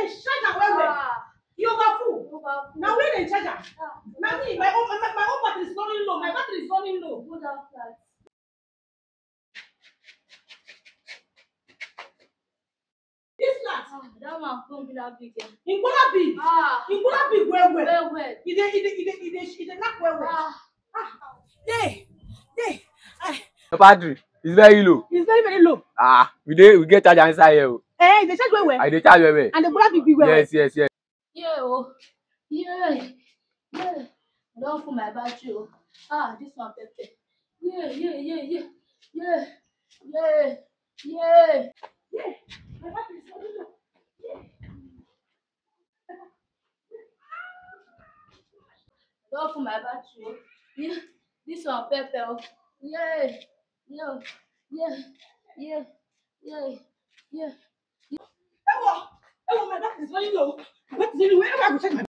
Then charge am well. You over full. Now where they charge am? Now me, my own battery is running low. My battery is running low. Go down flat. This flat. That one come be that big. In Bola big. In Bola big well. Well. It knock well. There. The battery is very low. It's very low. We get charger inside here. They charge well. I dey charge well. And the Bola big well. Yes. Yeah. I don't put my battery. This one perfect. Yeah. My battery is running low. Don't put my battery. Yeah. This one perfect. Yeah. Oh, my battery is running low. My battery is running low. Wherever I go check my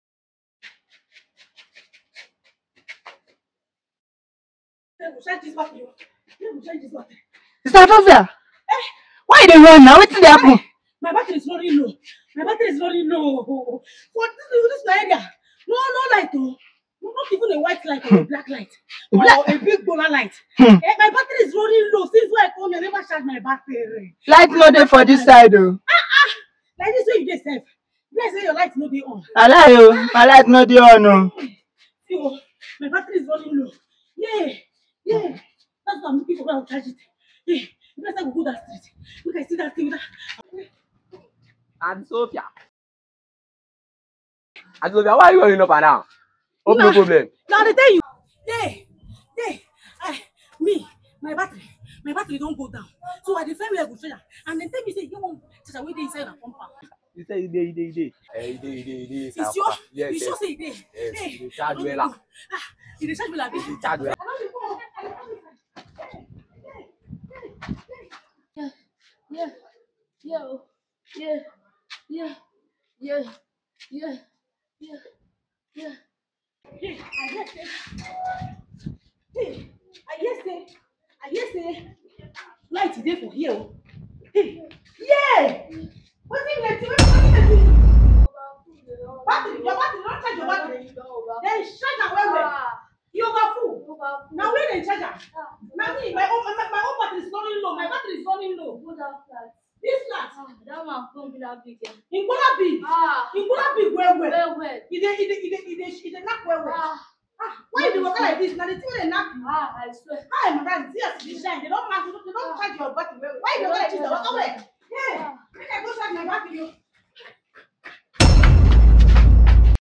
charge this battery. Sister Sofia, why they run now? What's happen? My battery is running low. For this area, no light, oh. Not even a white light or a black light. Or a big Bola light. My battery is running low. Since when I come here, I never charge my battery. Light not there for this side, though. Like this way you just say. Let's say your light no be on. I lie, oh. My light not there on, no. See, oh, my battery is running low. Yeah. That's why I'm looking for where I'll charge it. Yeah. Let's go that street. Look, I see that thing. And Sophia, why are you running up and down? Hope no problem. Now they tell you. My battery don't go down. So I defend where I go charge. And then tell me say you want charge away inside the pump. You say it dey. It's your. Yes. You sure say it dey. Yes, you charge well. You dey charge well. You charge well. Yeah. I say, light is there for here. Yeah! What's in there? Battery, your battery, don't charge your battery. Then charge am well. You over full. Now where they charge am? Now me, my own battery is running low. My battery is running low. Go down flat. This flat. That one come be that big. In Bola big. In Bola big well. Well. It knock well. Why you dey work like this? Now the thing they knock you. I swear. Hi, madam, see as you shine. They don't charge your battery well. Why you dey work like this? Why? Yeah. Make I go charge my battery.